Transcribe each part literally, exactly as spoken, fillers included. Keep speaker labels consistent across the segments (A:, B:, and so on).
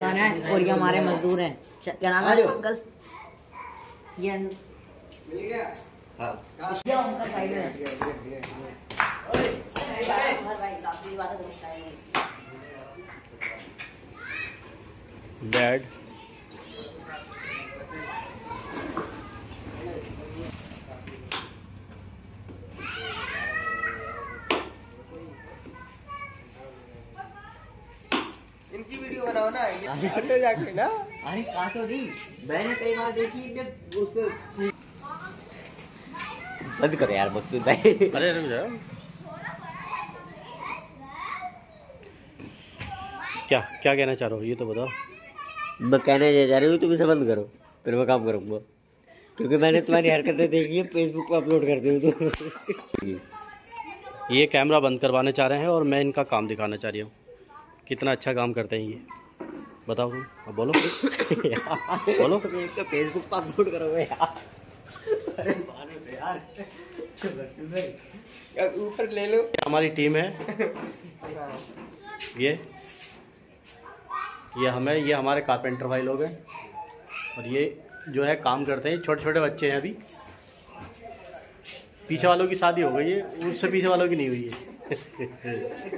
A: है और ये हमारे मजदूर हैं। क्या नाम है अंकल? ये उनका साइड में
B: डैड
C: इनकी वीडियो बनाओ ना, ये काटो जाके ना।
A: अरे काटो दी, मैंने कई बार देखी जब उसको बंद करो यार मकसूद भाई।
B: अरे रुक जाओ। क्या क्या कहना चाह रहे हो ये तो बताओ।
A: मैं कहने जा रही हूँ तुम इसे बंद करो, फिर मैं काम करूँगा, क्योंकि मैंने तुम्हारी हरकतें देखी है, फेसबुक पर अपलोड करते हो तुम।
B: ये कैमरा बंद करवाने चाह रहे हैं और मैं इनका काम दिखाना चाह रही हूँ, कितना अच्छा काम करते हैं ये। बताओ तुम, अब बोलो बोलो।
A: तो फेसबुक पर अपलोड करोगे यार। अरे
C: यार ऊपर ले लो।
B: हमारी टीम है ये ये हमें ये हमारे कारपेंटर भाई लोग हैं और ये जो है काम करते हैं। छोटे छोटे बच्चे हैं, अभी पीछे वालों की शादी हो गई है, उससे पीछे वालों की नहीं हुई है।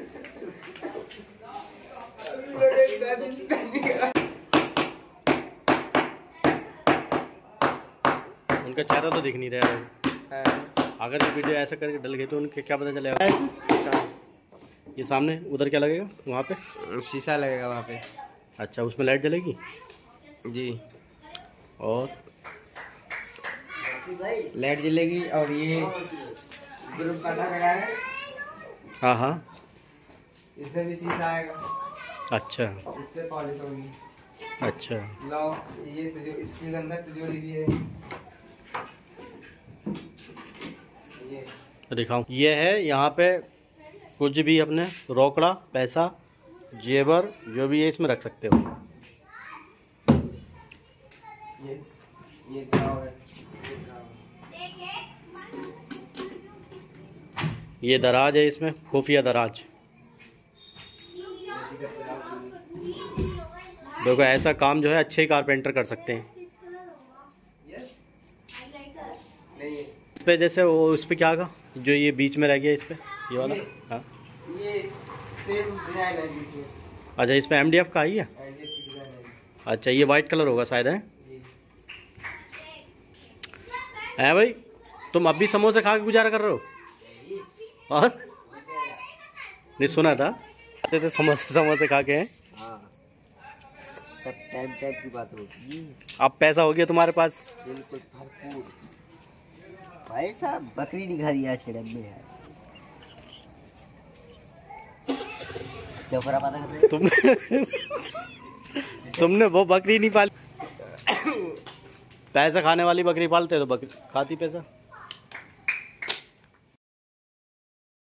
B: उनका चेहरा तो दिख नहीं रहा है। अगर ये वीडियो ऐसा करके डल गई तो उनके क्या पता चलेगा। ये सामने उधर क्या लगेगा, वहाँ पे
C: शीशा लगेगा वहाँ पे।
B: अच्छा, उसमें लाइट जलेगी
C: जी,
B: और
C: लाइट जलेगी। और ये ग्रुप काटा गया है।
B: हाँ हाँ,
C: इसमें भी शीशा आएगा।
B: अच्छा,
C: इस पे पॉलिश होगी।
B: अच्छा,
C: लो ये तो इसके अंदर तिजोरी भी है। ये
B: दिखाऊं, ये है यहाँ पे कुछ भी अपने रोकड़ा पैसा जेवर जो भी है इसमें रख सकते हो।
C: ये ये ड्रावर है।
B: ये दराज है, इसमें खुफिया दराज। देखो ऐसा काम जो है अच्छे ही कारपेंटर कर सकते हैं। इस पे जैसे वो उस पे क्या होगा जो ये बीच में रह गया, इस पे ये वाला। हाँ,
C: ये सेम डिजाइन है बीच में।
B: अच्छा, इस पे एम डी एफ का आई है।
C: एम डी एफ की डिजाइन है।
B: अच्छा, ये वाइट कलर होगा शायद, है है भाई। तुम अब भी समोसे खा के गुजारा कर रहे हो? और नहीं सुना था आते थे समोसे समोसे खा के हैं।
A: हाँ, सब टाइम टाइम की बात होगी।
B: अब पैसा हो गया तुम्हारे पास?
A: बिल्कुल भरपूर भाई साहब। बकरी नहीं खा रही आज के टाइम में यार। क्या फरा पता कर
B: तुमने तुमने वो बकरी नहीं पाली। पैसा खाने वाली बकरी पालते तो बकरी खाती पैसा।